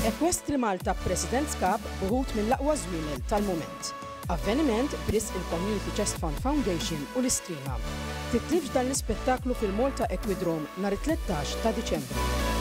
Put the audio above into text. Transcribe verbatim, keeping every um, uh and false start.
EquestriMalta President's Cup buħut mill-aqwa żwiemel tal-mument. Avveniment b'risq il-Community Chest Fund Foundation u l-Istrima. Titlifx dan l-ispettaklu fil-Malta Equidrome nhar it-tlettax ta' Diċembru.